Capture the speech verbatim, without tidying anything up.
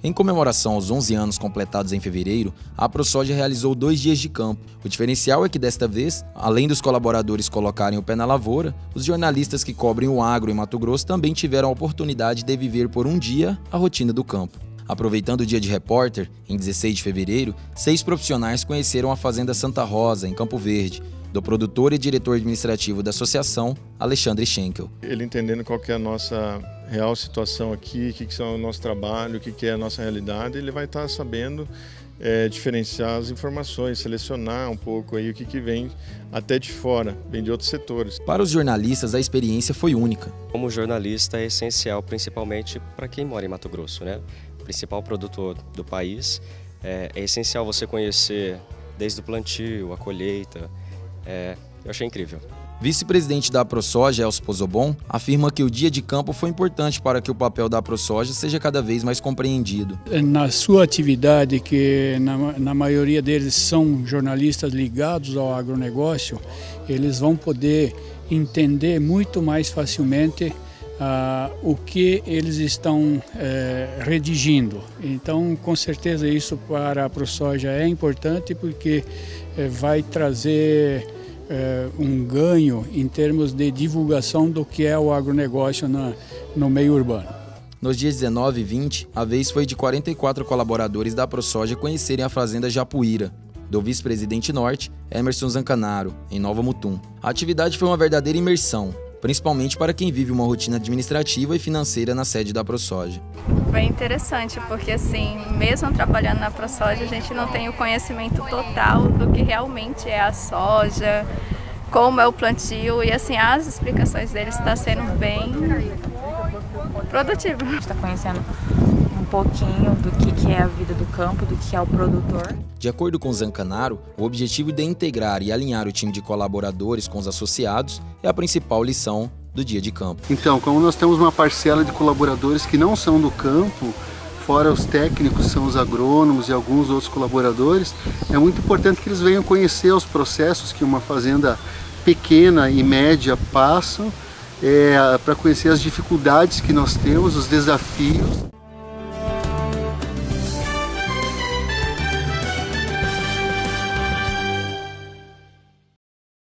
Em comemoração aos onze anos completados em fevereiro, a ProSoja realizou dois dias de campo. O diferencial é que desta vez, além dos colaboradores colocarem o pé na lavoura, os jornalistas que cobrem o agro em Mato Grosso também tiveram a oportunidade de viver por um dia a rotina do campo. Aproveitando o dia de repórter, em dezesseis de fevereiro, seis profissionais conheceram a Fazenda Santa Rosa, em Campo Verde, do produtor e diretor administrativo da associação, Alexandre Schenkel. Ele entendendo qual que é a nossa real situação aqui, o que, que é o nosso trabalho, o que, que é a nossa realidade, ele vai estar sabendo é, diferenciar as informações, selecionar um pouco aí o que, que vem até de fora, vem de outros setores. Para os jornalistas, a experiência foi única. Como jornalista é essencial, principalmente para quem mora em Mato Grosso, né? O principal produtor do país, é, é essencial você conhecer desde o plantio, a colheita. É, eu achei incrível. Vice-presidente da ProSoja, Elcio Pozobon, afirma que o dia de campo foi importante para que o papel da ProSoja seja cada vez mais compreendido. Na sua atividade, que na, na maioria deles são jornalistas ligados ao agronegócio, eles vão poder entender muito mais facilmente ah, o que eles estão eh, redigindo. Então, com certeza isso para a ProSoja é importante, porque eh, vai trazer É, um ganho em termos de divulgação do que é o agronegócio na, no meio urbano. Nos dias dezenove e vinte, a vez foi de quarenta e quatro colaboradores da ProSoja conhecerem a fazenda Japuíra, do vice-presidente norte, Emerson Zancanaro, em Nova Mutum. A atividade foi uma verdadeira imersão, principalmente para quem vive uma rotina administrativa e financeira na sede da ProSoja. Bem interessante, porque assim, mesmo trabalhando na ProSoja, a gente não tem o conhecimento total do que realmente é a soja, como é o plantio, e assim, as explicações deles estão sendo bem produtivas. A gente está conhecendo um pouquinho do que é a vida do campo, do que é o produtor. De acordo com Zancanaro, o objetivo de integrar e alinhar o time de colaboradores com os associados é a principal lição do dia de campo. Então, como nós temos uma parcela de colaboradores que não são do campo, fora os técnicos, são os agrônomos e alguns outros colaboradores, é muito importante que eles venham conhecer os processos que uma fazenda pequena e média passam, é, para conhecer as dificuldades que nós temos, os desafios.